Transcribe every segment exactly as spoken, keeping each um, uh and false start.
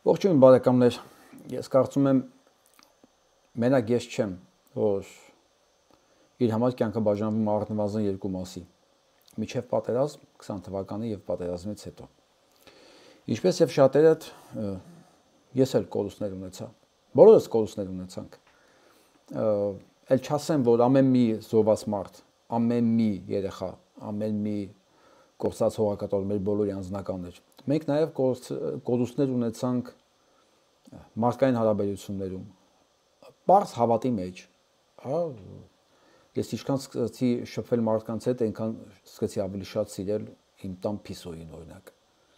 Ողջույն բարեկամներ, ես կարծում եմ մենակ ես չեմ, որ իր համար կյանքը բաժանվում առնվազն երկու մասի՝ միջև պատերազմ քսան թվականի եւ պատերազմից հետո։ Ինչպես եւ շատերը ես էլ կորուստներ ունեցա։ Բոլորս կորուստներ ունեցանք։ Էլ չասեմ, որ ամեն մի զոհված մարդ, ամեն մի երեխա, ամեն մի կորցած հողակատար մեր բոլորի անձնականն էր։ Մենք նաև կորուստներ ունեցանք մարդկային հարաբերություններում, պարզ հավատի մեջ, հա, ես ինչքան սկսեցի շփվել մարդկանց հետ, այնքան սկսեցի ավելի շատ սիրել իմ տան փիսոյին, օրինակ։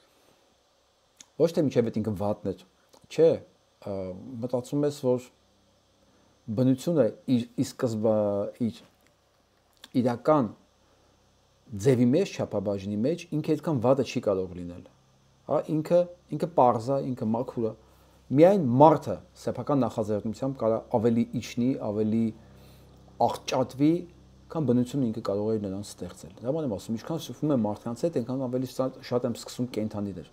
Ոչ թե միջև այդ ինքը վատն էր, չէ, մտածում ես, որ բնությունը իր ի սկզբը իր իրական ձևի մեջ, չափաբաժնի մեջ, ինքը այդքան վատը չի կարող լինել։ Հա, ինքը ինքը պարզ է, ինքը մաքուր է։ Միայն մարդը սեփական նախաձեռնությամբ կարող ավելի իջնի, ավելի աղճատվի, քան բնությունը ինքը կարող է նրան ստեղծել։ Դա բան եմ ասում, ինչքան շփվում եմ մարդկանց հետ, այնքան ավելի շատ եմ սկսում կենդանիներ։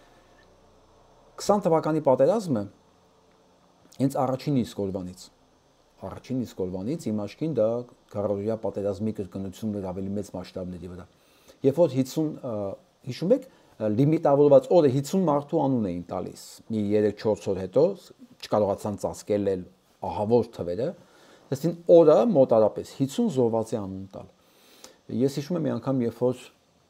քսան թվականի պատերազմը հենց առաջին իսկ օրվանից Առաջին իսկ օրվանից իմ աչքին դա քառօրյա պատերազմի կրկնությունն էր ավելի մեծ մասշտաբների վրա։ Երբ որ հիսուն, հիշում եք, լիմիտավորված օրը հիսուն մարդու անուն էին տալիս։ Մի երեք-չորս օր հետո չկարողացան ծածկել էլ ահավոր թվերը, դասին օրը մոտարապես հիսուն զոհվածի անուն տալ։ Ես հիշում եմ մի անգամ, երբ որ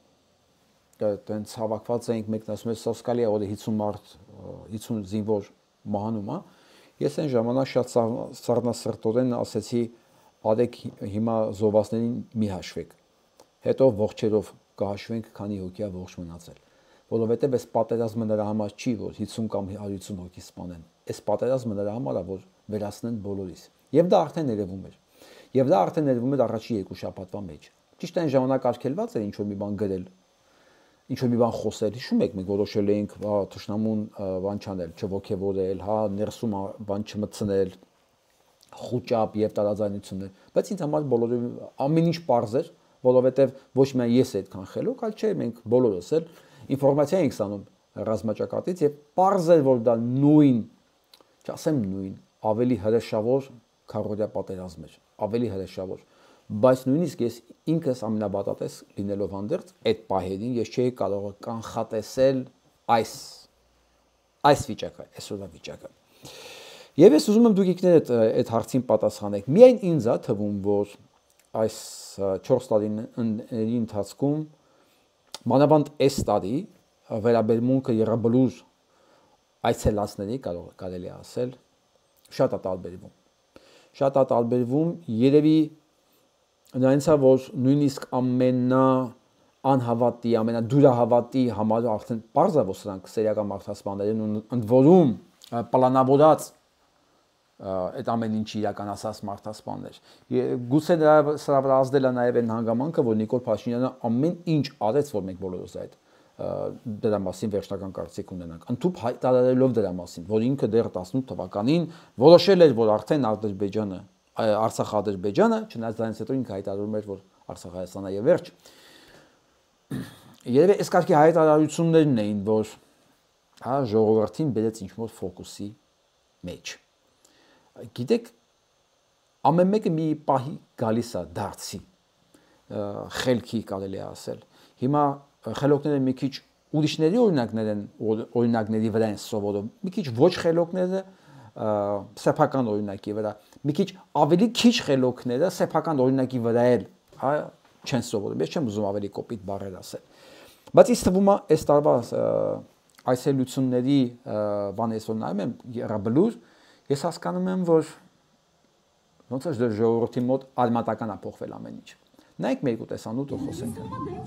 այդտենց հավաքված էինք, մեկն ասում էր, սոսկալի է, օրը հիսուն մարդ, հիսուն զինվոր մահանում է։ Ես այն ժամանակ շատ սառնասրտորեն ասեցի, արեք հիմա զոհվածներին մի հաշվեք, հետո ողջերով կհաշվենք, քանի հոգի է ողջ մնացել, որովհետև այս պատերազմը նրա համար չի, որ հիսուն կամ հարյուր հոգի սպանեն, այս պատերազմը նրա համար է, որ վերացնեն բոլորիս, եւ դա արդեն ներևում էր, եւ դա արդեն ներևում էր առաջի երկու շաբաթվա մեջ, ճիշտ այն ժամանակ արգելված էր ինչ որ մի բան գրել, ինչ որ մի բան խոսել, հիշում եք, մենք որոշել էինք, հա, թշնամուն բան չանել, չողոքեվորել, հա, ներսում բան չմտցնել, խուճապ եւ տարաձայնություններ, բայց ինձ համար բոլորը ամեն ինչ պարզ էր, որովհետեւ ոչ միայն ես այդքան խելոք, այլ չէ, մենք բոլորս էլ ինֆորմացիա ենք ստանում ռազմաճակատից եւ պարզ էր, որ դա նույն, չասեմ նույն, ավելի հրեշավոր քառօրյա պատերազմ էր, ավելի հրեշավոր, բայց նույնիսկ ես ինքս ամենաբատատես լինելով հանդերձ այդ պահերին ես չէի կարող կանխատեսել այս այս վիճակը, այսօրվա վիճակը։ Եվ ես ուզում եմ դուք իկներ այդ հարցին պատասխանեք։ Միայն ինձ է թվում, որ այս չորս տարիների ընթացքում մանավանդ այս տարի վերաբերմունքը եռաբլուր այցելածների կարող կարելի է ասել շատ է տարբերվում։ Շատ է տարբերվում, երևի նրանից է, որ նույնիսկ ամենա անհավատի, ամենադյուրահավատի համար արդեն պարզ է, որ սրանք սերիական մարդասպաններ են, ընդ որում պլանավորած այդ ամեն ինչի իրականացած մարդասպաններ։ Գուցե սրա վրա ազդել է նաև այն հանգամանքը, որ Նիկոլ Փաշինյանը ամեն ինչ արեց, որ մենք բոլորս այդ դրա մասին վերջնական կարծիք ունենանք, ընդհանուր հայտարարելով դրա մասին, որ ինքը դեռ տասնութ թվականին որոշել էր, որ արդեն Ադրբեջանը Արցախ-Ադրբեջանը, չնայած դրանից հետո ինքը հայտարարում էր, որ Արցախ-Հայաստանը եւ վերջ։ Երևի այս կարգի հայտարարություններն էին, որ հա ժողովրդին բերեց ինչ-որ ֆոկուսի մեջ։ Գիտեք, ամեն մեկը մի պահի գալիս է դարձի խելքի կարելի է ասել։ Հիմա խելոքները մի քիչ ուրիշների օրինակներ են, օրինակների վրա են սովորում, մի քիչ ոչ խելոքները սեփական օրինակի վրա, մի քիչ ավելի քիչ խելոքները սեփական օրինակի վրա էլ, հա, չեն սովորում։ Ես չեմ ուզում ավելի կոպիտ բառեր ասել։ Բայց ինձ թվում է, այս տարվա այցելությունների բանը ես որ նայում եմ եռաբլուր, ես հասկանում եմ, որ ոնց է ժողովրդի մոտ արմատական է փոխվել ամեն ինչ։ Նայեք մեր տեսանյութը խոսենք։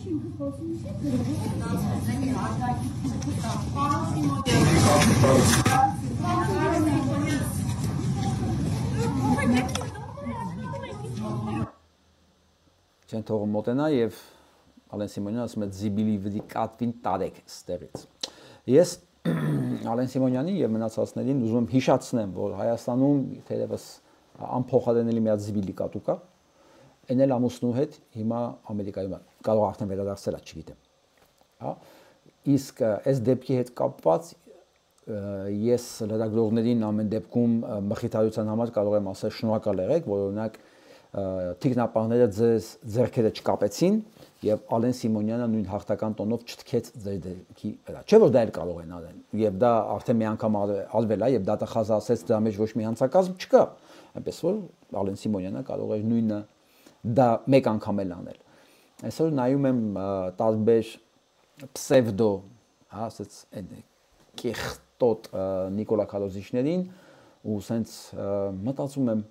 Չեն թողում մոտենա եւ Ալեն Սիմոնյանը ասում է զիբիլի վրի կատվին տարեք ստերից։ Ես Ալեն Սիմոնյանին եւ մնացածներին ուզում եմ հիշեցնեմ, որ Հայաստանում թերևս անփոխարինելի մի հատ զիբիլի կատու կա, այն էլ ամուսնու հետ հիմա Ամերիկայում է, կարող արդեն վերադարձել է, չգիտեմ։ Հա, իսկ այս դեպքի հետ կապված ես լրագրողներին ամեն դեպքում մխիթարության համար կարող եմ ասել շնորհակալ եղեք, որ օրինակ թիկնապահները ձեզ ձեռքերը չկապեցին եւ Ալեն Սիմոնյանը նույն հաղթական տոնով չթքեց ձեր դեպքի վրա։ Չէ՞ որ դա էլ կարող են արել։ Եվ դա արդեն մի անգամ արվել է եւ դատախազը ասեց դրա մեջ ոչ մի հանցակազմ չկա։ Այնպես որ Ալեն Սիմոնյանը կարող էր նույնը դա մեկ անգամ էլ անել։ Այսօր նայում եմ տարբեր պսևդո, հա, ասած այն կեղտոտ Նիկոլա Քալոզիչներին ու սենց մտածում եմ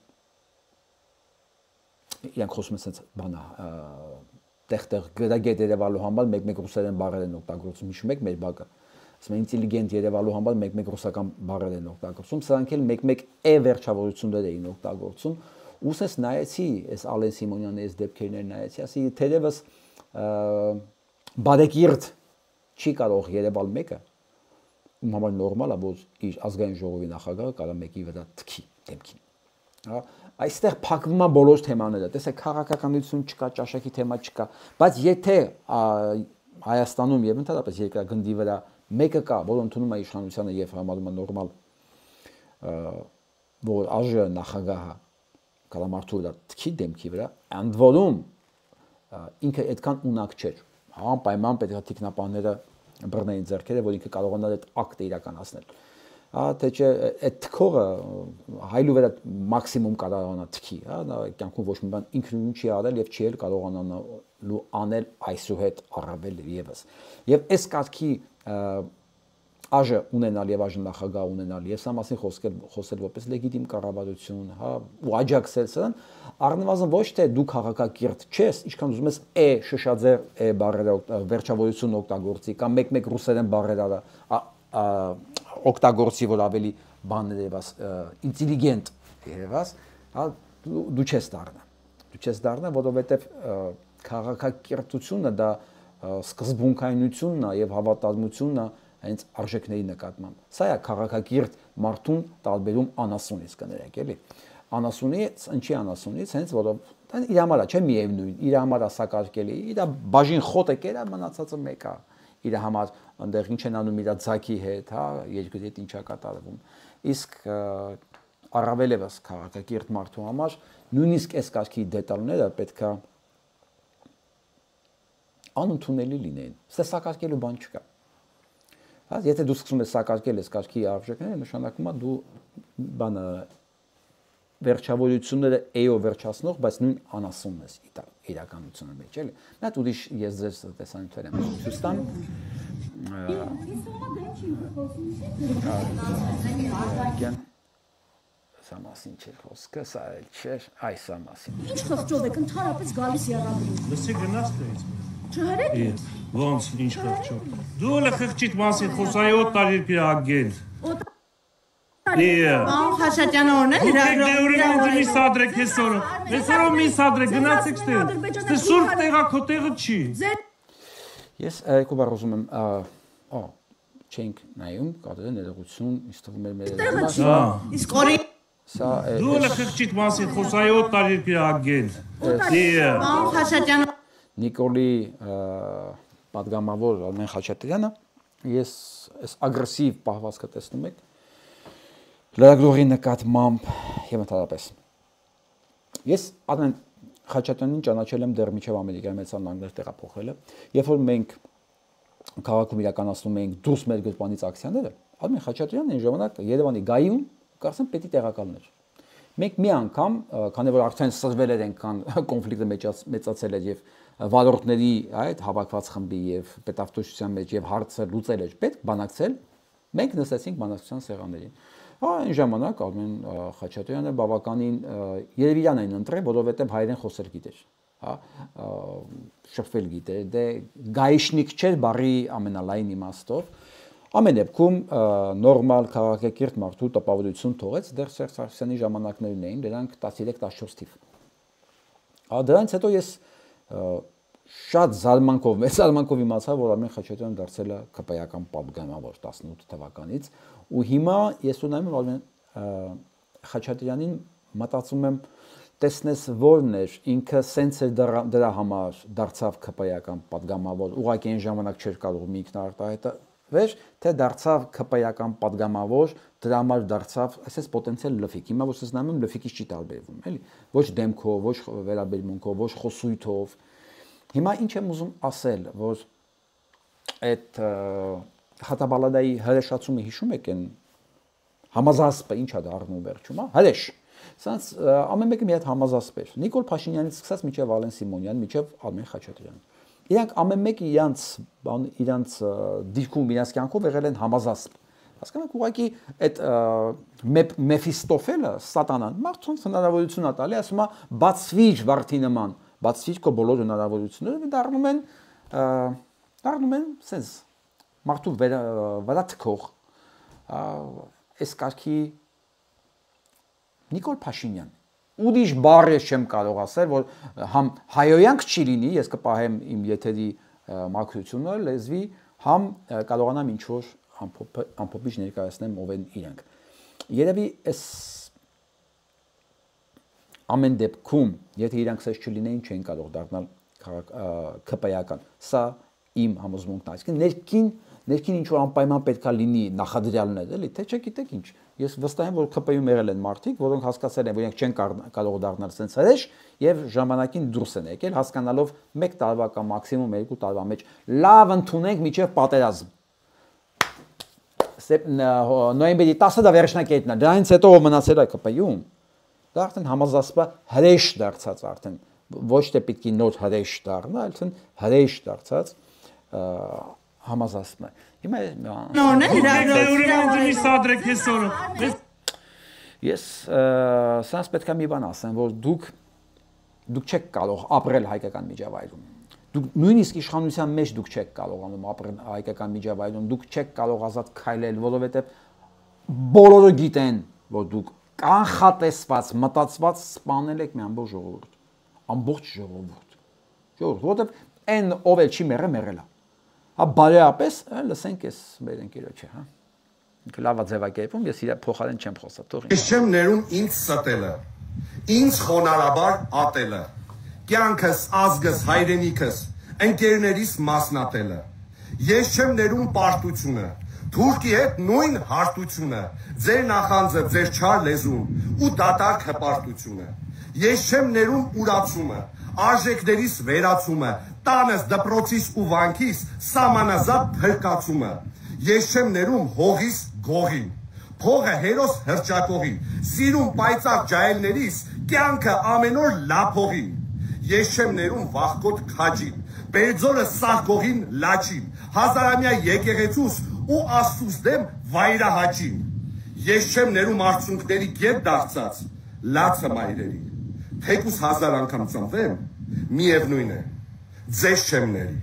իրանք խոսում են սենց բանա տեղ-տեղ գրագետ երևալու համար մեկ-մեկ ռուսերեն բառեր են օգտագործում, հիշում եք մեր բակը, ասում են ինտելիգենտ երևալու համար մեկ-մեկ ռուսական բառեր են օգտագործում, սրանք էլ մեկ-մեկ է վերջավորություններ էին օգտագործում, ու սենց նայեցի, այս Ալեն Սիմոնյանի այս դեպքերներ նայեցի, ասի թերևս բարեկիրթ չի կարող երևալ մեկը, ում համար նորմալ է, որ իր ազգային ժողովի նախագահը կարող մեկի վրա թքի դեմքին։ Հա, այստեղ փակվում է բոլոր թեմաները, տեսեք քաղաքականություն չկա, ճաշակի թեմա չկա, բայց եթե Հայաստանում եւ ընդհանրապես երկրագնդի վրա մեկը կա, որ ընդունում է իշխանությանը եւ համարում է նորմալ, որ ԱԺ նախագահը կարող մարդու վրա թքի դեմքի վրա, ընդ որում ինքը այդքան ունակ չէր, անպայման պետք է թիկնապահները բռնեին ձեռքերը, որ ինքը կարողանար այդ ակտը իրականացնել։ Հա, թե չէ այդ թքողը հայլու վրա մաքսիմում կարողանա թքի, հա, նա կյանքում ոչ մի բան ինքնուրույն չի արել եւ չի էլ կարողանալու անել այսուհետ առավել եւս։ Եվ այս կարգի ԱԺ ունենալ եւ ԱԺ նախագահ ունենալ եւ սա մասին խոսել խոսել որպես լեգիտիմ կառավարություն, հա, ու աջակցել սրան, առնվազն ոչ թե դու քաղաքակիրթ չես, ինչքան ուզում ես է շշաձեր է բառերը վերջավորություն օգտագործի կամ մեկ-մեկ ռուսերեն բառեր արա օգտագործի, որ ավելի բաներ երևաս, ինտելիգենտ երևաս, հա, դու չես դառնա։ Դու չես դառնա, որովհետև քաղաքակիրթությունը դա սկզբունքայնությունն է եւ հավատալմությունն է հենց արժեքների նկատմամբ։ Սա է քաղաքակիրթ մարդուն տարբերում անասունից կներեք, էլի։ Անասունից, ինչի անասունից, հենց որով դա իր համար է, չէ՞ միևնույն, իր համար է սակարկելի, իր բաժին խոտը կերա, մնացածը մեկ է։ Իր համար այնտեղ ինչ են անում իր ձակի հետ, հա, երկրի հետ ինչա կատարվում։ Իսկ առավել եւս քաղաքակիրթ մարդու համար նույնիսկ այս կարգի դետալները պետքա անընդունելի լինեն։ Սա սակարկելու բան չկա։ Հա, եթե դու սկսում ես սակարկել այս կարգի արժեքները, նշանակում է դու բանը վերջավորությունները էյով վերջացնող, բայց նույն անասունն ես իրականությունը մեջ, էլի։ Նա ուրիշ ես ձեր տեսանյութեր եմ ցույց տամ։ Սա մասին չէ խոսքը, սա էլ չէ, այս սա մասին։ Ինչ խղճով եք ընդհանրապես գալիս եռանդում։ Լսի գնաց դից։ Չհրեք։ Ոնց ինչ խղճով։ Դու լը խղճիտ մասին խոսայ օտ տարի պիրագել։ Ան Խաշատյանը օրն է լրագրող։ Դու մի սադրեք այսօր։ Այսօր մի սադրեք գնացեք ստեղ։ Ստե սուրբ տեղա քո տեղը չի։ Ես երկու բառ ուզում եմ, ա, չենք նայում, կարելի է ներողություն, ինձ թվում է մեր տեղը։ Իսկ օրի սա Դու լը խղճիտ մասին խոսայ օտ տարի պիրագել։ Ան Խաշատյանը Նիկոլի պատգամավոր Արմեն Խաչատրյանը, ես այս ագրեսիվ պահվածքը տեսնում եք լրագրողի նկատմամբ եւ ընդհանրապես։ Ես Արմեն Խաչատրյանին ճանաչել եմ դեռ միջև Ամերիկայի մեծան անգլեր տեղափոխելը, երբ որ մենք քաղաքում իրականացնում էինք դուրս մեր գրպանից ակցիաները, Արմեն Խաչատրյանն այն ժամանակ Երևանի գայում կարծեմ պետի տեղակալն էր։ Մենք մի անգամ, քանի որ արդեն սրվել էր այնքան կոնֆլիկտը մեծացել էր եւ վարորդների այդ հավաքված խմբի եւ պետավտոշության մեջ եւ հարցը լուծել էր պետք բանակցել, մենք նստեցինք բանակցության սեղաններին։ Հա, այն ժամանակ Արմեն Խաչատրյանը բավականին երևի իրան այն ընտրել, որովհետեւ հայերեն խոսել գիտեր, հա, շփվել գիտեր, դե գայիշնիկ չէր բառի ամենալայն իմաստով։ Ամեն դեպքում նորմալ քաղաքակիրթ մարդու տպավորություն թողեց դեռ Սերժ Սարգսյանի ժամանակներն էին, դրանք տասնյոթ տասնչորս թիվ։ Ա դրանից հետո ես շատ զարմանքով, մեծ զարմանքով իմացա, որ Արմեն Խաչատրյանը դարձել է ԿՊ-ական պատգամավոր տասնութ թվականից, ու հիմա ես ունեմ Արմեն Խաչատրյանին մտածում եմ տեսնես որն էր, ինքը սենց էր դրա համար դարձավ ԿՊ-ական պատգամավոր, ուղղակի այն ժամանակ չէր կարող մի ինքնարտահայտ վեր, թե դարձավ ԿՊ-ական падգամավոր, դրա համար դարձավ, այսպես պոտենցիալ լֆիկ։ Հիմա որ ես նայում եմ լֆիկից չի տարբերվում, էլի։ Ոչ դեմքով, ոչ վերաբերմունքով, ոչ խոսույթով։ Հիմա ինչ եմ ուզում ասել, որ այդ Խաթաբալադայի հրեշացումը հիշում եք են համազասպը ինչ է դառնում վերջում, հա, հրեշ։ Սրանց ամեն մեկը մի հատ համազասպ էր։ Նիկոլ Փաշինյանից սկսած մինչև Վալեն Սիմոնյան, մինչև Արմեն Խաչատրյան։ Իրանք ամեն մեկը իրանց բան իրանց դիրքում իրանց կյանքով եղել են համազասպ։ Հասկանում եք, ուղղակի այդ Մեֆիստոֆելը, սատանան, մարդուն հնարավորություն է տալի, ասում է բացվիր վարդի նման, բացվիր քո բոլոր հնարավորությունները, դառնում են դառնում են sense մարդու վրա թքող այս կարգի Նիկոլ Փաշինյան։ Ուրիշ բառ ես չեմ կարող ասել, որ համ հայոյանք չի լինի, ես կպահեմ իմ եթերի մաքրությունը, լեզվի, համ կարողանամ ինչ-որ ամփոփիչ ներկայացնեմ ով են իրանք։ Երևի այս ամեն դեպքում, եթե իրանք սես չլինեին, չեն կարող դառնալ ԿՊ-ական։ Սա իմ համոզմունքն է։ Այսինքն ներքին ներքին ինչ որ անպայման պետքա լինի նախադրյալներ, էլի, թե չէ գիտեք ինչ։ Ես վստահ եմ, որ ԿՊ-ում եղել են մարդիկ, որոնք հասկացել են, որ իրենք չեն կարող դառնալ sense հրեշ եւ ժամանակին դուրս են եկել, հասկանալով մեկ տարվա կամ մաքսիմում երկու տարվա մեջ լավ ընդունենք միջև պատերազմ։ Նոյեմբերի տասը դա վերջնակետն է, դրանից հետո ով մնացել է ԿՊ-ում, դա արդեն համազասպա հրեշ դարձած արդեն, ոչ թե պիտի նոր հրեշ դառնա, այլ հրեշ դարձած համազասպն է։ Հիմա ես սրանց պետք է մի բան ասեմ, որ դուք դուք չեք կարող ապրել հայկական միջավայրում։ Դուք նույնիսկ իշխանության մեջ դուք չեք կարողանում ապրել հայկական միջավայրում, դուք չեք կարող ազատ քայլել, որովհետև բոլորը գիտեն, որ դուք կանխատեսված, մտածված սպանել եք մի ամբողջ ժողովուրդ, ամբողջ ժողովուրդ։ Ժողովուրդ, որովհետև այն ով էլ չի մեռել, մեռել է։ Հա բարեապես լսենք ես մեր ընկերոջը, հա։ Ինքը լավ է ձևակերպում, ես իր փոխարեն չեմ խոսա, թող։ Ես չեմ ներում ինձ ստելը, ինձ խոնարհաբար ատելը, կյանքս, ազգս, հայրենիքս, ընկերներիս մասնատելը։ Ես չեմ ներում պարտությունը, թուրքի հետ նույն հարթությունը, ձեր նախանձը, ձեր չար լեզուն ու դատարկ հպարտությունը։ Ես չեմ ներում ուրացումը, արժեքներիս վերացումը, տանս, դպրոցիս ու վանքիս սամանազատ փրկացումը։ Ես չեմ ներում հողիս գողին, փողը հերոս հրճակողին, սիրում պայծառ ջահելներիս, կյանքը ամեն օր լափողին։ Ես չեմ ներում վախկոտ քաջին, Բերձորը սաղկողին լաչին, հազարամյա եկեղեցուս ու Աստծուց դեմ վայրահաճին։ Ես չեմ ներում արցունքների գետ դարձած լացը մայրերի, թեկուս հազար անգամ ծնվեմ, միևնույն է, ձեզ չեմ ների։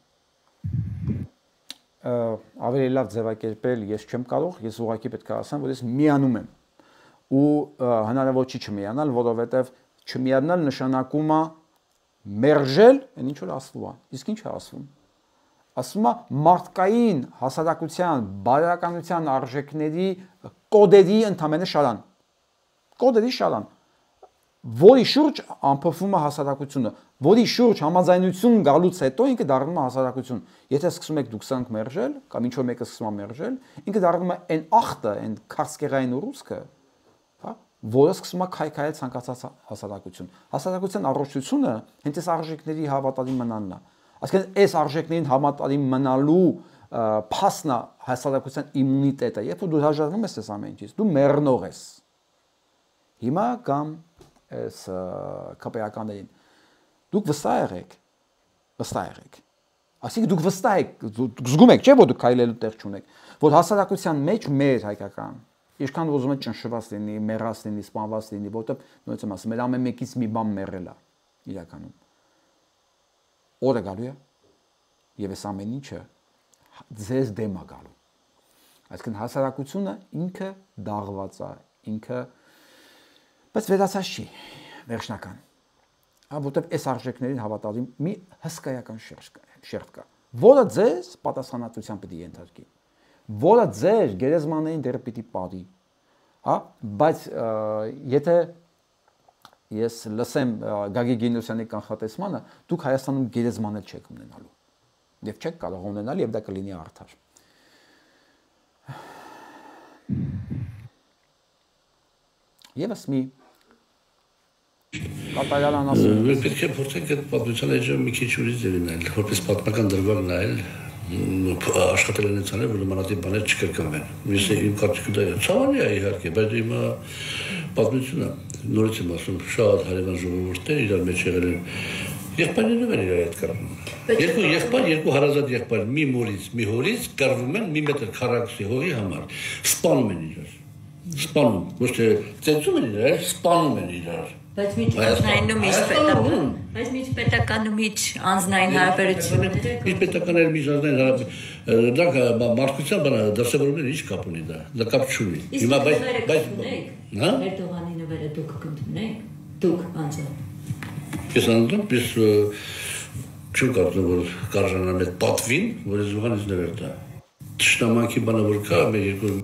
Ավելի լավ ձևակերպել ես չեմ կարող, ես ուղղակի պետք է ասեմ, որ ես միանում եմ ու հնարավոր չի չմիանալ, որովհետև չմիանալ նշանակում է մերժել, այն ինչ որ ասվում է։ Իսկ ինչ է ասվում։ Ասվում է մարդկային հասարակության, բարոյականության արժեքների կոդերի ընդամենը շարան։ Կոդերի շարան, որի շուրջ ամփոփվում է հասարակությունը, որի շուրջ համաձայնություն գալուց հետո ինքը դառնում է հասարակություն։ Եթե սկսում եք դուք սրանք մերժել, կամ ինչ որ մեկը սկսում է մերժել, ինքը դառնում է այն ախտը, այն քարսկերային ուռուցքը, հա, որը սկսում է քայքայել ցանկացած հասարակություն։ Հասարակության առողջությունը հենց այս արժեքների հավատարիմ մնալն է։ Այսինքն այս արժեքներին հավատարիմ մնալու փաստն է հասարակության իմունիտետը, երբ որ դու հաջողվում ես այս ամեն ինչից, դու մեռնող ես։ Հիմա կամ այս կապեականներին դուք վստահ եղեք, վստահ եղեք։ Այսինքն դուք վստահ եք, դուք զգում եք, չէ՞ որ դուք քայլելու տեղ չունեք, որ հասարակության մեջ մեր հայկական ինչքան ուզում եք ճնշված լինի, մեռած լինի, սպանված լինի, որտեղ նույնիսկ եմ ասում, մեր ամեն մեկից մի բան մեռել է իրականում։ Օրը գալու է եւ այս ամեն ինչը ձեզ դեմ է գալու։ Այսինքն հասարակությունը ինքը դաղված է, ինքը բայց վերացած չի վերջնական։ Հա, որտեղ այս արժեքներին հավատարիմ մի հսկայական շերտ կա, որը ձեզ պատասխանատվության պետք է ենթարկի, որը ձեր գերեզմաններին դեռ պիտի πάρի, հա, բայց եթե ես լսեմ Գագիկ Գինոսյանի կանխատեսմանը, դուք Հայաստանում գերեզմանել չեք ունենալու, եւ չեք կարող ունենալ, եւ դա կլինի արդար։ Եվս մի կատարյալ անասում։ Մենք պետք է փորձենք այդ պատմության էջը մի քիչ ուրիշ դերնել, որպես պատմական դրվագ նայել, աշխատել են ցանել, որ նմանատիպ բաներ չկրկնվեն։ Ես իմ կարծիքով դա ցավալի է իհարկե, բայց հիմա պատմությունը նորից եմ ասում, շատ հարևան ժողովուրդներ իրար մեջ եղել են եղբայրներով են իրար հետ կռվում։ Երկու եղբայր, երկու հարազատ եղբայր մի մորից, մի հորից կռվում են մի մետր քառակուսի հողի համար, սպանում են իրար։ Սպանում, ոչ թե ծեծում են իրար, սպանում են իրար։ Բայց միջ անձնայինում միջ պետական, բայց միջ պետական ու միջ անձնային հարաբերությունները։ Միջ պետական էր միջ անձնային հարաբերություն, դա մարդկության բանը դրսևորումներ ինչ կապ ունի դա, դա կապ չունի։ Հիմա բայց բայց հա Էրդողանի նվերը դուք կընդունեք, դուք անձը։ Ես անդամ պես չեմ կարծում որ կարժանան այդ պատվին, որ Զուհանից նվեր դա։ Տշնամանքի բանը որ կա, մեր երկու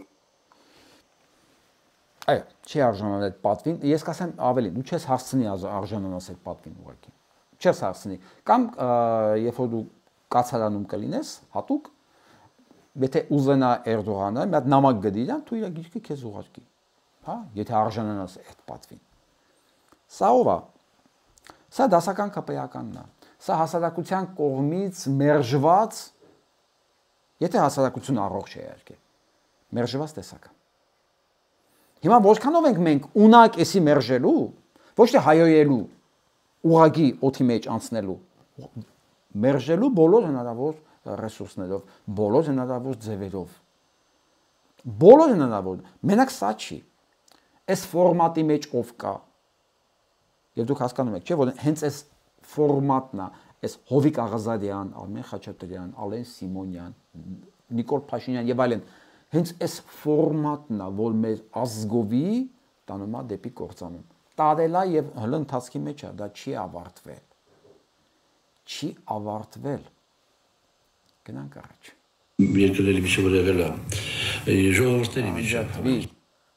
Այո, չի արժանանալ այդ պատվին։ Ես կասեմ ավելի, դու չես հասցնի արժանանալ այդ պատվին ուղղակի։ Չես հասցնի։ Կամ երբ որ դու կացարանում կլինես, հատուկ, եթե ուզենա Էրդողանը, մի հատ նամակ գդի իրան, դու իր գիրքը քեզ ուղարկի։ Հա, եթե արժանանաս այդ պատվին։ Սա ով է։ Սա դասական ԿՊԵ-ականն է։ Սա հասարակության կողմից մերժված, եթե հասարակությունը առողջ է իհարկե, մերժված տեսակ։ Հիմա որքանով ենք մենք ունակ էսի մերժելու, ոչ թե հայոյելու, ուղագի օդի մեջ անցնելու, մերժելու բոլոր հնարավոր ռեսուրսներով, բոլոր հնարավոր ձևերով, բոլոր հնարավոր, մենակ սա չի, այս ֆորմատի մեջ ով կա, և դուք հասկանում եք, չէ, որ հենց այս ֆորմատն է, այս Հովիկ Աղազարյան, Արմեն Խաչատրյան, Ալեն Սիմոնյան, Նիկոլ Փաշինյան և այլն, հենց այս ֆորմատն է, որ մեր ազգովի տանում է դեպի կործանում։ Տարել է և հլը ընթացքի մեջ է, դա չի ավարտվել։ Չի ավարտվել։ Գնանք առաջ։ Երկրների միջև որ եղել է, ժողովուրդների միջև։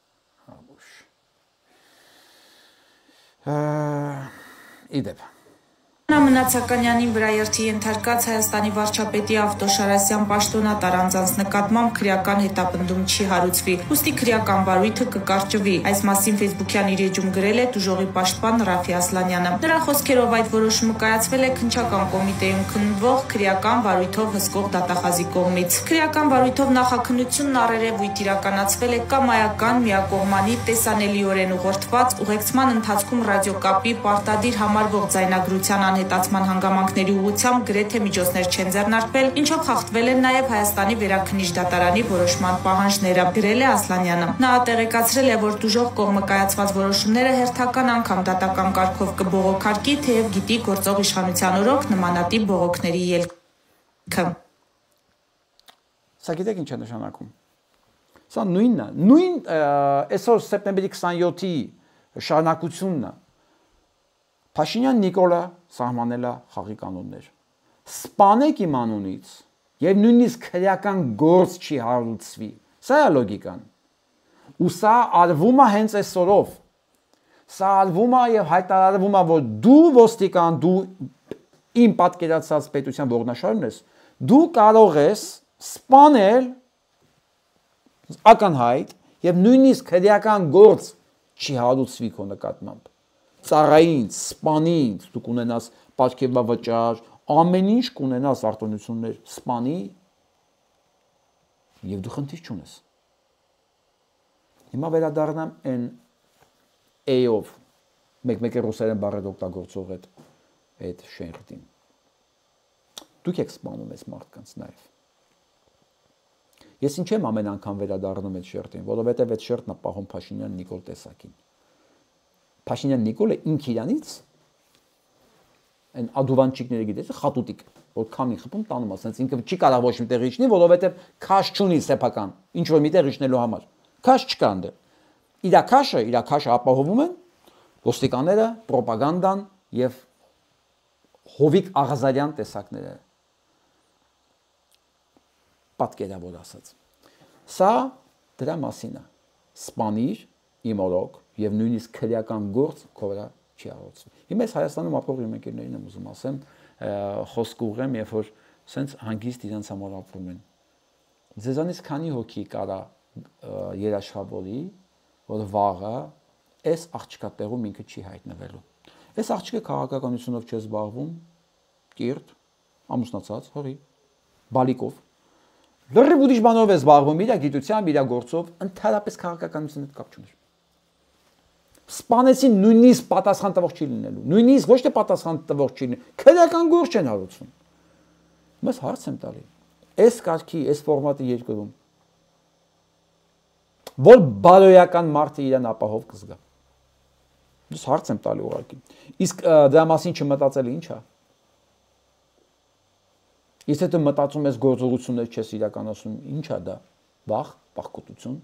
Իդեպ։ Մնացականյանին վրա երթի ենթարկած Հայաստանի վարչապետի Ավտոշարասյան պաշտոնատար անձանց նկատմամբ քրեական հետապնդում չի հարուցվի, ուստի քրեական վարույթը կկարճվի։ Այս մասին ֆեյսբուքյան իր էջում գրել է տուժողի պաշտպան Ռաֆի Ասլանյանը։ Նրա խոսքերով այդ որոշումը կայացվել է քննչական կոմիտեում քննվող քրեական վարույթով հսկող դատախազի կողմից։ Քրեական վարույթով նախաքննությունն առերևույթ իրականացվել է կամայական, միակողմանի, տեսանելիորեն ուղղորդված, ուղեկցման ընթացքում ռադիոկապի պարտադիր համարվող ձայնագրության անհետացման հանգամանքների ուղղությամբ գրեթե միջոցներ չեն ձեռնարկվել, ինչով խախտվել են նաև Հայաստանի վերաքննիչ դատարանի որոշման պահանջները, գրել է Ասլանյանը։ Նա տեղեկացրել է, որ տուժող կողմը կայացված որոշումները հերթական անգամ դատական կարգով կբողոքարկի, թեև գիտի գործող իշխանության օրոք նմանատիպ բողոքների ելքը։ Սա գիտեք ինչ է նշանակում։ Սա նույնն է, նույն այսօր սեպտեմբերի քսանյոթի շարունակությունն է։ Փաշինյան Նիկոլը սահմանել է խաղի կանոններ։ Սպանեք իմ անունից եւ նույնիսկ քրեական գործ չի հարուցվի։ Սա է լոգիկան։ Ու սա արվում է հենց այսօրով։ Սա արվում է եւ հայտարարվում է, որ դու ոստիկան, դու իմ պատկերացած պետության ողնաշարն ես, դու կարող ես սպանել ականհայտ եւ նույնիսկ քրեական գործ չի հարուցվի քո նկատմամբ։ Ծառային, սպանի, դու կունենաս պատկերվավճար, ամեն ինչ կունենաս արտոնություններ, սպանի եւ դու խնդիր չունես։ Հիմա վերադառնամ այն A-ով, մեկ-մեկ է ռուսերեն բառեր օգտագործող այդ այդ շերտին։ Դուք եք սպանում այս մարդկանց նաեւ։ Ես ինչ եմ ամեն անգամ վերադառնում այդ շերտին, որովհետեւ այդ շերտն է պահում Փաշինյան Նիկոլ տեսակին։ Փաշինյան Նիկոլը ինք իրանից այն ադուվանչիկները գիտես, խատուտիկ, որ քամի խփում տանում է, ասենց ինքը չի կարող ոչ մի տեղ իջնի, որովհետև քաշ չունի սեփական, ինչ որ մի տեղ իջնելու համար։ Քաշ չկա այնտեղ։ Իր քաշը, իր քաշը ապահովում են ոստիկանները, ռոպագանդան եւ Հովիկ Աղազարյան տեսակները։ Պատկերավոր ասած։ Սա դրա մասին է։ Սպանիր իմ օրոք եւ նույնիսկ քրեական գործ քո վրա չի արարծվում։ Հիմա ես Հայաստանում ապրող իմ ընկերներին եմ ուզում ասեմ, խոսք ուղղեմ, երբ որ սենց հանգիստ իրենց համար ապրում են։ Ձեզանից քանի հոգի կարա երաշխավորի, որ վաղը այս աղջկա տեղում ինքը չի հայտնվելու։ Այս աղջիկը քաղաքականությունով չի զբաղվում, կիրթ, ամուսնացած, հղի, բալիկով։ Լրիվ ուրիշ բանով է զբաղվում, իր գիտությամբ, իր գործով, ընդհանրապես քաղաքականության հետ կապ չուներ։ Սպանեցին նույնիսկ պատասխան տվող չի լինելու, նույնիսկ ոչ թե պատասխան տվող չի լինելու, քրեական գործ չեն հարուցում։ Ես հարց եմ տալի, այս կարգի, այս ֆորմատի երկրում որ բարոյական մարդը իրան ապահով կզգա։ Ես հարց եմ տալի ուղղակի։ Իսկ դրա մասին չմտածելը ի՞նչ է։ Իսկ եթե մտածում ես գործողություններ չես իրականացնում, ի՞նչ է դա։ Վախ, բախկոտություն։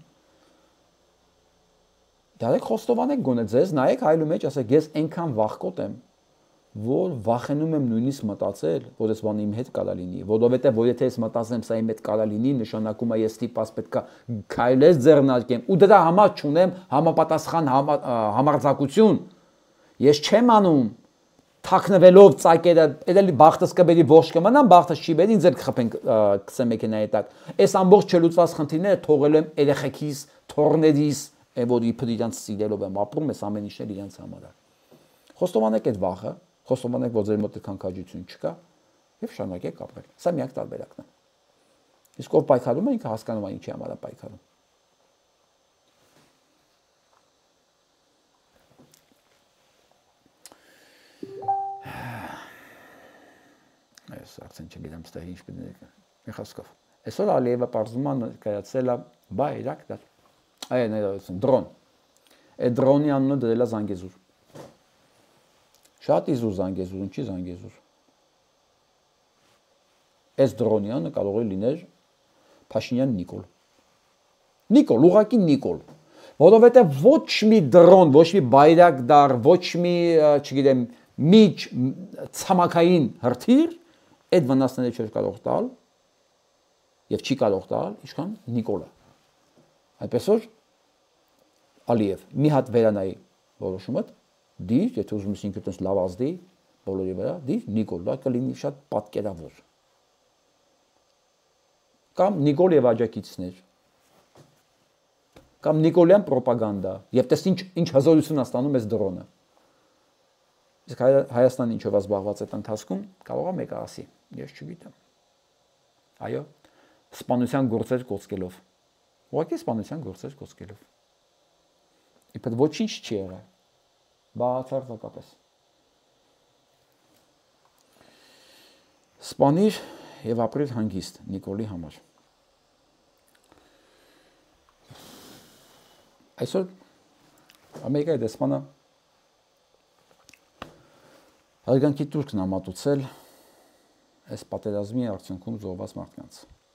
Դարեք խոստովանեք գոնե ձեզ, նայեք հայլու մեջ, ասեք ես այնքան վախկոտ եմ, որ վախենում եմ նույնիսկ մտածել, որ այս բանը իմ հետ կարա լինի, որովհետև որ եթե ես մտածեմ սա իմ հետ կարա լինի, նշանակում է ես ստիպված պետքա քայլես ձեռնարկեմ ու դրա համար չունեմ համապատասխան համարձակություն։ Ես չեմ անում թաքնվելով ծակերը, էլի բախտս կբերի ողջ կմնամ, բախտս չի բերի, ինձ էլ կխփեն կսեմ մեքենայի տակ։ Այս ամբողջ չլուծված խնդիրները թողել եմ երեխեքիս, թորներիս, որ իբր իրանց սիրելով եմ ապրում, այս ամեն ինչն էլ իրանց համար է։ Խոստովանեք այդ վախը, խոստովանեք, որ ձեր մոտ այդքան քաջություն չկա, եւ շարունակեք ապրել։ Սա միակ տարբերակն է։ Իսկ ով պայքարում է, ինքը հասկանում է ինչի համար է պայքարում։ Այս արդեն չգիտեմ, ստեղ ինչ պետք է։ Մի խոսքով։ Այսօր Ալիևը պարզվում է ներկայացել է բայրակտար։ Այ ներկայացում դրոն։ Այդ դրոնի անունը դրել է Զանգեզուր։ Շատ իզուր Զանգեզուր, ինչի Զանգեզուր։ Այս դրոնի անունը կարող է լինել Փաշինյան Նիկոլ։ Նիկոլ, ուղղակի Նիկոլ։ Որովհետև ոչ մի դրոն, ոչ մի բայրակտար, ոչ մի, չգիտեմ, միջ ցամաքային հրթիռ այդ վնասները չէր կարող տալ եւ չի կարող տալ ինչքան Նիկոլը։ Այդպես որ Ալիև մի հատ վերանայի որոշումը դիր, եթե ուզում ես ինքդ այնպես լավ ազդի բոլորի վրա, դիր Նիկոլ, դա կլինի շատ պատկերավոր։ Կամ Նիկոլ եւ աջակիցներ։ Կամ Նիկոլյան ռոպագանդա, եւ տես ինչ ինչ հզորություն է ստանում այս դրոնը։ Իսկ Հայաստանը ինչով է զբաղված այդ ընթացքում, կարող է մեկը ասի, ես չգիտեմ։ Այո, սպանության գործեր կոծկելով։ Ուղղակի սպանության գործեր կոծկելով։ Իբր ոչինչ չի եղել։ Բացարձակապես։ Սպանիր եւ ապրիր հանգիստ Նիկոլի համար։ Այսօր Ամերիկայի դեսպանը հարգանքի տուրքն ամատուցել այս պատերազմի արդյունքում զոհված մարդկանց։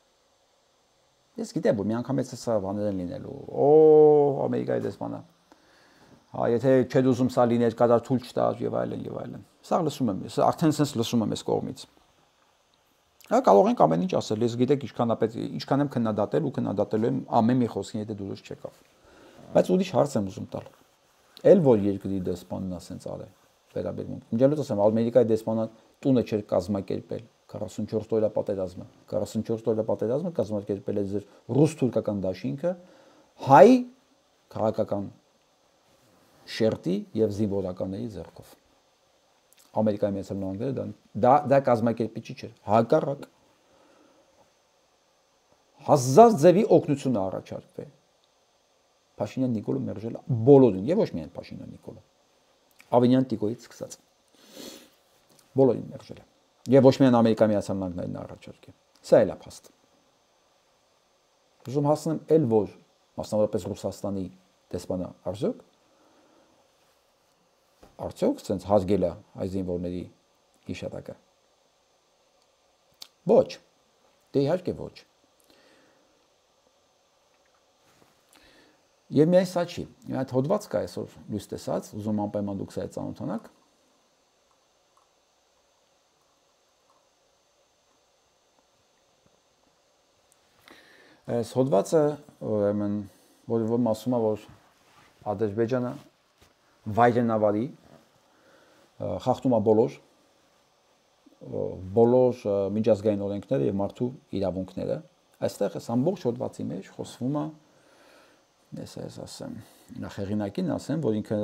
Ես գիտեմ, որ մի անգամ էս սա բաներ են լինելու։ Օ, Ամերիկայի դեսպանը։ Հա, եթե չեք ուզում սա լիներ, կադար թույլ չտար եւ այլն եւ այլն։ Սա լսում եմ, ես արդեն sense լսում եմ այս կողմից։ Հա, կարող ենք ամեն ինչ ասել, ես գիտեք ինչքան է պետք, ինչքան եմ քննադատել ու քննադատելու եմ ամեն մի խոսքին, եթե դուրս չեկավ։ Բայց ուրիշ հարց եմ ուզում տալ։ Էլ որ երկրի դեսպանն ասենց արել վերաբերմունք։ Ինչպես ասեմ, Ամերիկայի դեսպանը տունը չէր կազմակերպել քառասունչորս օրյա պատերազմը։ քառասունչորս օրյա պատերազմը կազմակերպել է ձեր ռուս-թուրքական դաշինքը հայ քաղաքական շերտի եւ զինվորականների ձեռքով։ Ամերիկայի Միացյալ Նահանգները դա դա, դա կազմակերպիչի չէր, հակառակ հազար ձևի օգնություն առաջարկվել։ Փաշինյան Նիկոլը մերժել բոլորին եւ ոչ միայն Փաշինյան Նիկոլը։ Ավինյան Տիկոյից սկսած։ Բոլորին մերժել է։ Եվ ոչ միայն Ամերիկայի Միացյալ Նահանգներն առաջարկել։ Սա էլ է փաստ։ Ուզում հասնեմ էլ որ մասնավորապես Ռուսաստանի դեսպանը արժեք արդյոք ցենց հազգել է այս զինվորների հիշատակը։ Ոչ։ Դե իհարկե ոչ։ Եվ միայն սա չի։ Մի հատ հոդված կա այսօր լույս տեսած, ուզում անպայման դուք սա ծանոթանաք։ Այս հոդվածը, ուրեմն, որը ասում է, որ Ադրբեջանը վայրենավարի խախտում է բոլոր բոլոր միջազգային օրենքները եւ մարդու իրավունքները։ Այստեղ այս ամբողջ հոդվածի մեջ խոսվում է ես այս ասեմ, նախ հեղինակին ասեմ, որ ինքը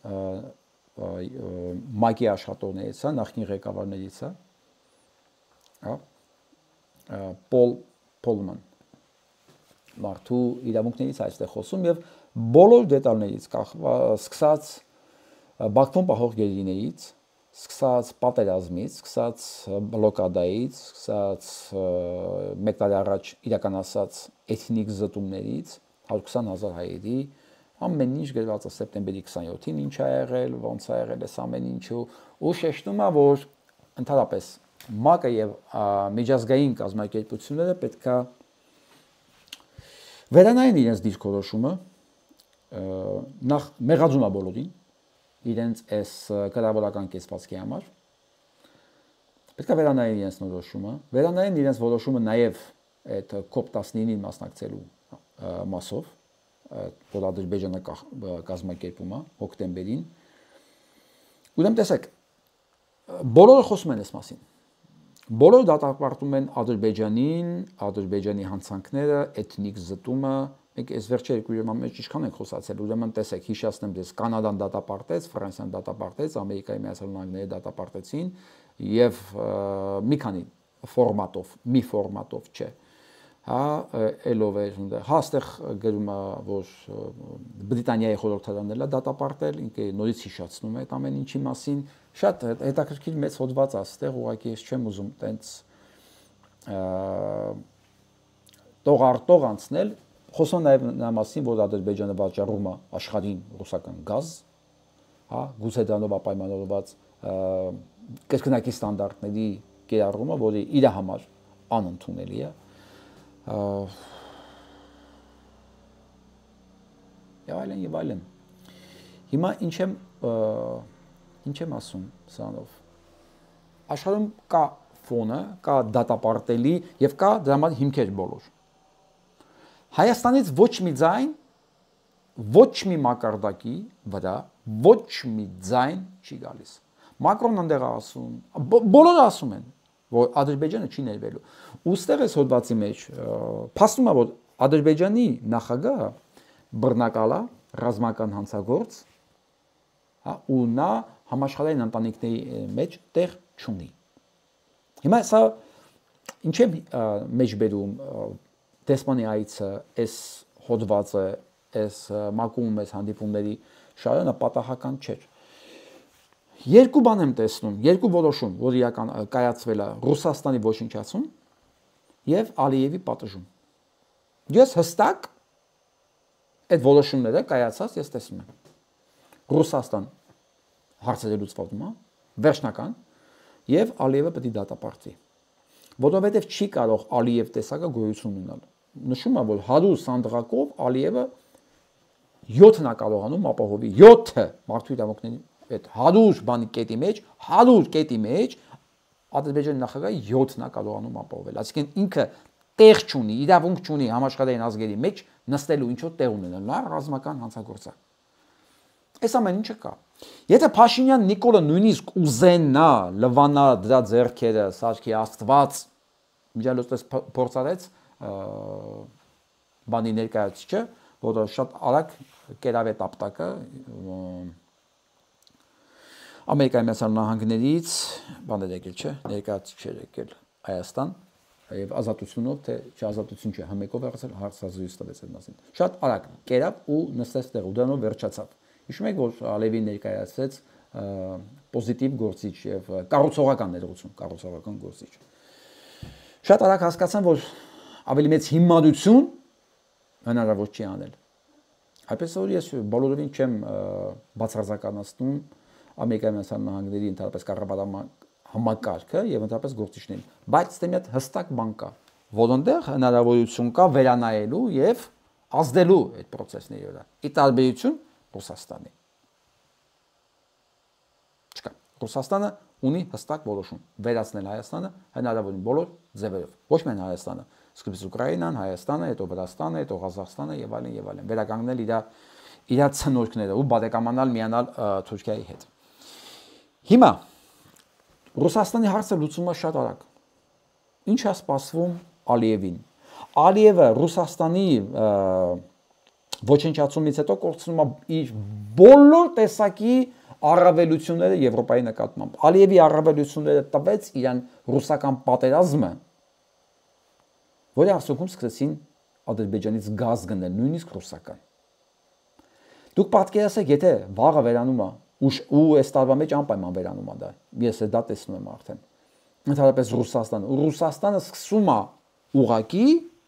ՄԱԿ-ի աշխատողներից է, նախկին ղեկավարներից է, հա, Պոլ Պոլման, մարդու իրավունքներից այստեղ խոսում եւ բոլոր դետալներից, սկսած Բաքվում պահող գերիներից, սկսած պատերազմից, սկսած բլոկադայից, սկսած մեկ տարի առաջ իրականացած էթնիկ զտումներից, հարյուր քսան հազար հայերի, ամեն ինչ գրված է սեպտեմբերի քսաներորդ-ին ինչ ա եղել, ոնց ա եղել այս ամեն ինչու, ու շեշտում է, որ ընդհանրապես ՄԱԿ-ը եւ միջազգային կազմակերպությունները պետք է վերանային իրենց դիրքորոշումը, նախ մեղադրում է բոլորին, իրենց այս կառավարական կեցվածքի համար, պետք է վերանային իրենց որոշումը, վերանային իրենց որոշումը նաեւ այդ կոպ տասնինին մասնակցելու մասով, որ Ադրբեջանը կազմակերպում է հոկտեմբերին, ուրեմն տեսեք, բոլորը խոսում են այս մասին, բոլորը դատապարտում են Ադրբեջանին, Ադրբեջանի հանցանքները, էթնիկ զտումը, մենք այս վերջի երկու օրվա մեջ ինչքան ենք խոսացել, ուրեմն տեսեք, հիշեցնեմ ձեզ, Կանադան դատապարտեց, Ֆրանսիան դատապարտեց, Ամերիկայի Միացյալ Նահանգները դատապարտեցին եւ մի քանի ֆորմատով, մի ֆորմատով չէ։ Հա, ելով է, հա, այստեղ գրում է, որ Բրիտանիայի խորհրդարանն էլ է դատապարտել, ինքը նորից հիշեցնում է այդ ամեն ինչի մասին, շատ հետաքրքիր մեծ հոդված է այստեղ, ուղղակի ես չեմ ուզում տենց տողարտող անցնել, խոսում նաև նա մասին, որ Ադրբեջանը վաճառում է աշխարհին ռուսական գազ, հա, գուցե դրանով պայմանավորված կրկնակի ստանդարտների կիրառումը, որը իր համար անընդունելի է։ Եվ այլն, եւ այլն։ Հիմա ինչ եմ ինչ եմ ասում սրանով։ Աշխարհում կա ֆոնը, կա դատապարտելի եւ կա դրա համար հիմքեր բոլոր։ Հայաստանից ոչ մի ձայն, ոչ մի մակարդակի վրա, ոչ մի ձայն չի գալիս։ Մակրոնն ընդեղ ասում, բոլորը ասում են, որ Ադրբեջանը չի ներվելու։ Ուստեղ էս հոդվածի մեջ փաստում է, որ Ադրբեջանի նախագահը բռնակալ է, ռազմական հանցագործ, հա, ու նա համաշխարհային ընտանիքների մեջ տեղ չունի։ Հիմա սա ինչ է մեջբերում դեսպանի այցը, այս հոդվածը, այս մակում այս հանդիպումների շարանը պատահական չէր։ Երկու բան եմ տեսնում, երկու որոշում, որ իրական կայացվել է Ռուսաստանի ոչնչացում եւ Ալիևի պատժում։ Ես հստակ այդ որոշումները կայացած ես տեսնում եմ։ Ռուսաստան հարցերը լուծվում է, վերջնական, եւ Ալիևը պետք է դատապարտվի։ Որովհետեւ չի կարող Ալիև տեսակը գոյություն ունենալ։ Նշում է, որ հարյուր սանդղակով Ալիևը յոթն է կարողանում ապահովի, յոթը մարդու իրավունքների այդ հարյուր բանի կետի մեջ, հարյուր կետի մեջ Ադրբեջանի նախագահը յոթն է կարողանում ապահովել։ Այսինքն ինքը տեղ չունի, իրավունք չունի համաշխարհային ազգերի մեջ նստելու ինչ-որ տեղ ունենալ, նա ռազմական հանցագործ է։ Այս ամեն ինչը կա։ Եթե Փաշինյան Նիկոլը նույնիսկ ուզենա լվանա դրա ձեռքերը, սարքի Աստված, միջալոց փորձարեց բանի ներկայացուցիչը, որը շատ արագ կերավ է տապտակը Ամերիկայի Միացյալ Նահանգներից, բաներ եկել չէ, ներկայացուցիչ եկել Հայաստան եւ ազատությունով, թե չազատություն չէ, համեկով եղել հարցազրույց տվեց այդ մասին։ Շատ արագ կերավ ու նստեց տեղ ու դրանով վերջացավ։ Հիշում եք, որ Ալիևին ներկայացրեց պոզիտիվ գործիչ եւ կառուցողական ներողություն, կառուցողական գործիչ։ Շատ արագ հասկացան, որ ավելի մեծ հիմարություն հնարավոր չի անել։ Այդպես որ ես բոլորովին չեմ բացարձականացնում Ամերիկայի Միացյալ Նահանգների ընդհանրապես կառավարման համակարգը եւ ընդհանրապես գործիչներին, բայց դե մի հատ հստակ բան կա, որոնտեղ հնարավորություն կա վերանայելու եւ ազդելու այդ process-ների վրա։ Ի տարբերություն Ռուսաստանի։ Չկա։ Ռուսաստանը ունի հստակ որոշում վերացնել Հայաստանը հնարավորին բոլոր ձևերով։ Ոչ միայն Հայաստանը, սկզբից Ուկրաինան, Հայաստանը, հետո Վրաստանը, հետո Ղազախստանը եւ այլն եւ այլն։ Վերականգնել իր իր ցնորքները ու բարեկամանալ միանալ Թուրքիայի հետ։ Հիմա Ռուսաստանի հարցը լուծվում է շատ արագ։ Ինչ է սպասվում Ալիևին։ Ալիևը Ռուսաստանի ոչնչացումից հետո կորցնում է իր բոլոր տեսակի առավելությունները Եվրոպայի նկատմամբ։ Ալիևի առավելությունները տվեց իրան ռուսական պատերազմը, որի արդյունքում սկսեցին Ադրբեջանից գազ գնել, նույնիսկ ռուսական։ Դուք պատկերացեք, եթե վաղը վերանում է ու այս տարվա մեջ անպայման վերանում է դա, ես դա տեսնում եմ արդեն։ Ընդհանրապես Ռուսաստանը, Ռուսաստանը սկսում է ուղղակի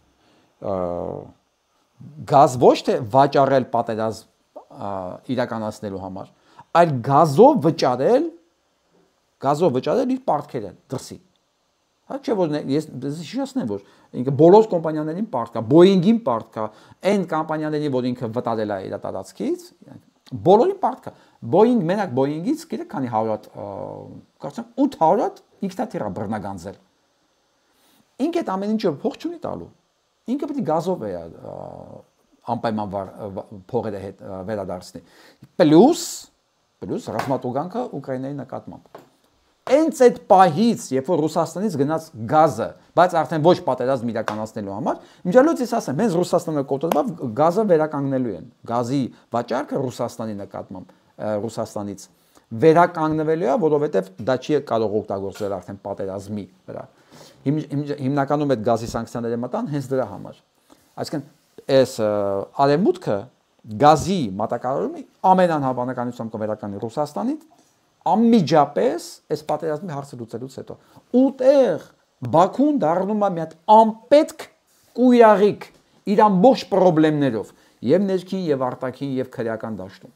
գազ ոչ թե վաճառել պատերազմ իրականացնելու համար, այլ գազով վճարել, գազով վճարել իր պարտքերը դրսի։ Հա չէ որ ես հիշեցնեմ որ ինքը բոլոր կոմպանիաներին պարտք է, Boeing-ին պարտք է, այն կոմպանիաներին որ ինքը վտարել է իր տարածքից, բոլորին պարտք է։ Boeing մենակ Boeing-ից գիտեք քանի հարյուր կարծեմ ութ հարյուր ինքնաթիռ է բռնագանձել։ Ինքը այդ ամեն ինչը փող չունի տալու։ Ինքը պետք է գազով է անպայման փողերը հետ վերադարձնի։ Պլյուս պլյուս ռազմատուգանքը Ուկրաինայի նկատմամբ։ Հենց այդ պահից, երբ որ Ռուսաստանից գնաց գազը, բայց արդեն ոչ պատերազմ իրականացնելու համար, միջալուց ես ասեմ, հենց Ռուսաստանը կոտրելով գազը վերականգնելու են։ Գազի վաճառքը Ռուսաստանի նկատմամբ, Ռուսաստանից վերականգնվելու է, որովհետև դա չի կարող օգտագործել արդեն պատերազմի վրա։ Հիմնականում այդ գազի սանկցիաները մտան հենց դրա համար։ Այսինքն, այս արևմուտքը գազի մատակարարումը ամենանհավանականությամբ կվերականգնի Ռուսաստանից անմիջապես այս պատերազմի հարցը լուծելուց հետո։ Ուտեղ Բաքուն դառնում է մի հատ անպետք կույրաղիկ իր ամբողջ խնդիրներով եւ ներքին եւ արտաքին եւ քրեական դաշտում։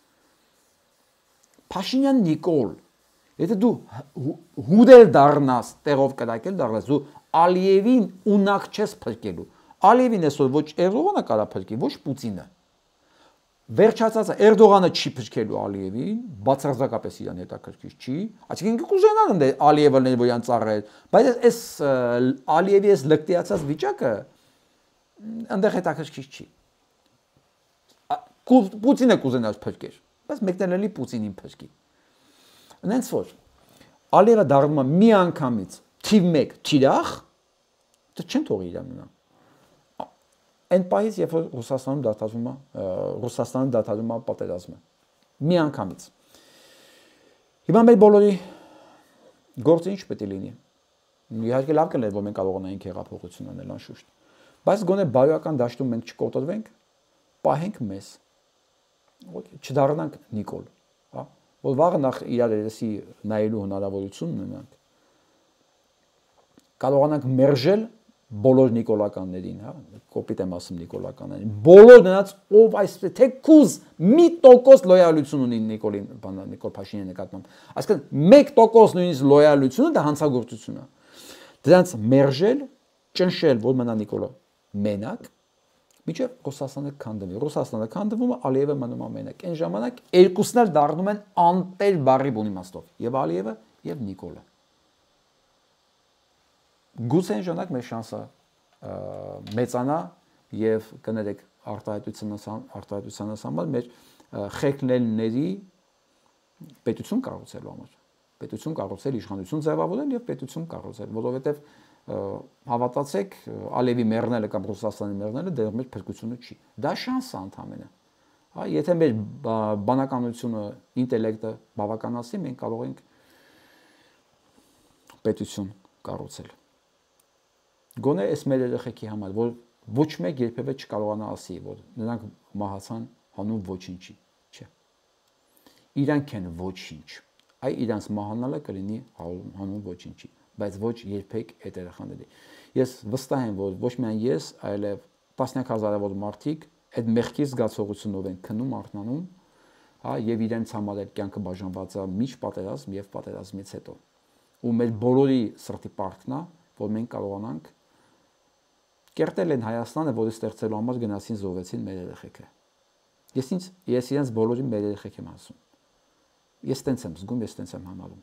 Փաշինյան Նիկոլ, եթե դու հուդել դառնաս, տեղով կրակել դառնաս, դու Ալիևին ունակ չես փրկելու։ Ալիևին այսօր ոչ Էրդողանը կարա փրկի, ոչ Պուտինը։ Վերջացածը Էրդողանը չի փրկելու Ալիևին, բացարձակապես իրան հետաքրքիր չի, այսինքն ինքը կուզենա ընդ Ալիևը լինի որ իրան ծառայել, բայց այս Ալիևի այս լկտիացած վիճակը այնտեղ հետաքրքիր չի։ Պուտինը կուզենա փրկեր, բայց մեկն էլի Պուտինին փրկի։ Այնց որ Ալիևը դառնում է մի անգամից թիվ մեկ թիրախ, դա չեն թողի իրան մնա։ Այն պահից, երբ որ Ռուսաստանում դադարում է, Ռուսաստանը դադարում է պատերազմը։ Մի անգամից։ Հիմա մեր բոլորի գործը ինչ պետք է լինի։ Իհարկե լավ կլիներ, որ մենք կարողանայինք հեղափոխություն անել անշուշտ։ Բայց գոնե բարոյական դաշտում մենք չկոտրվենք, պահենք մեզ։ Չդառնանք Նիկոլ, հա, որ վաղը նախ իրար երեսի նայելու հնարավորություն ունենանք։ Կարողանանք մերժել բոլոր նիկոլականներին, հա, կոպիտ եմ ասում նիկոլականներին, բոլոր նրանց ով այսպես թեկուզ մի տոկոս լոյալություն ունի Նիկոլին, Նիկոլ Փաշինյանի նկատմամբ, այսինքն մեկ տոկոս նույնիսկ լոյալությունը դա հանցագործություն է։ Դրանց մերժել, ճնշել, որ մնա Նիկոլը մենակ, մինչև Ռուսաստանը քանդվի։ Ռուսաստանը քանդվում է, Ալիևը մնում է մենակ։ Այն ժամանակ երկուսն էլ դառնում են անտեր բառի բուն իմաստով, եւ Ալիևը եւ Նիկոլը։ Գուցե այն ժամանակ մեր շանսը մեծանա եւ կներեք արտահայտության համար մեր խեկնելների պետություն կառուցելու համար, պետություն կառուցել, իշխանություն ձևավորել եւ պետություն կառուցել, որովհետեւ հավատացեք, Ալիևի մեռնելը կամ Ռուսաստանի մեռնելը դեռ մեր փրկությունը չի։ Դա շանս է ընդհանրապես։ Հա, եթե մեր բանականությունը, ինտելեկտը բավականացնի, մենք կարող ենք պետություն կառուցել։ Գոնե այս մեր երեխեքի համար, որ ոչ մեկ երբևէ չկարողանա ասի, որ նրանք մահացան հանուն ոչինչի, չէ։ Իրանք են ոչինչ։ Այ իրանց մահանալը կլինի հանուն ոչինչի, բայց ոչ երբեք այդ երեխաների։ Ես վստահ եմ, որ ոչ միայն ես, այլև տասնյակ հազարավոր մարդիկ այդ մեղքի զգացողությունով են քնում, արթնանում, հա, եւ իրենց համար այդ կյանքը բաժանված է միջ պատերազմ եւ պատերազմից հետո։ Ու մեր բոլորի սրտի պարտքն է, որ մենք կարողանանք կերտել են Հայաստանը, որը ստեղծելու համար գնացին զոհվեցին մեր երեխեքը։ Ես ինձ ես իրենց բոլորին մեր երեխեք եմ ասում։ Ես տենց եմ զգում, ես տենց եմ համարում։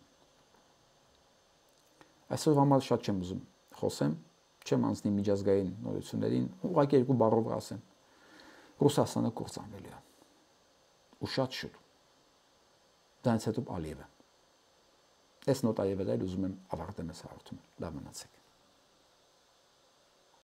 Այսօր համար շատ չեմ ուզում խոսեմ, չեմ անցնի միջազգային նորություններին, ուղղակի երկու բառով ասեմ։ Ռուսաստանը կործանվել է։ Ու շատ շուտ։ Դրանից հետո Ալիևը։ Այս նոտայի վրա ուզում եմ ավարտեմ այս հաղորդումը։ Լավ մնացեք։